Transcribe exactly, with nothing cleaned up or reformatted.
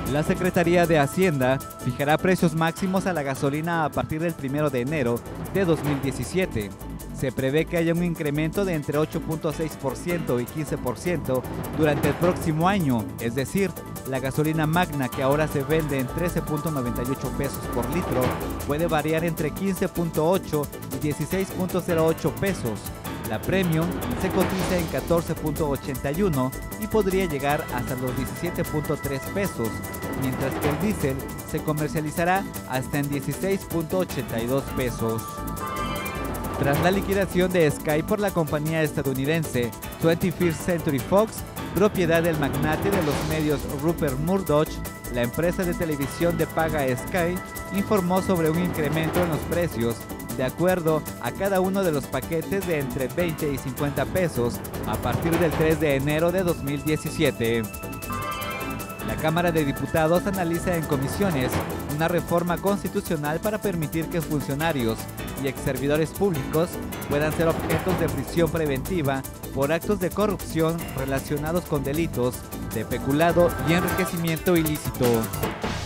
La Secretaría de Hacienda fijará precios máximos a la gasolina a partir del primero de enero de dos mil diecisiete. Se prevé que haya un incremento de entre ocho punto seis por ciento y quince por ciento durante el próximo año, es decir, la gasolina magna, que ahora se vende en trece punto noventa y ocho pesos por litro, puede variar entre quince punto ocho y dieciséis punto cero ocho pesos. La Premium se cotiza en catorce punto ochenta y uno y podría llegar hasta los diecisiete punto tres pesos, mientras que el diésel se comercializará hasta en dieciséis punto ochenta y dos pesos. Tras la liquidación de Sky por la compañía estadounidense twenty-first Century Fox, propiedad del magnate de los medios Rupert Murdoch, la empresa de televisión de paga Sky informó sobre un incremento en los precios de acuerdo a cada uno de los paquetes de entre veinte y cincuenta pesos a partir del tres de enero de dos mil diecisiete. La Cámara de Diputados analiza en comisiones una reforma constitucional para permitir que funcionarios y exservidores públicos puedan ser objetos de prisión preventiva por actos de corrupción relacionados con delitos de peculado y enriquecimiento ilícito.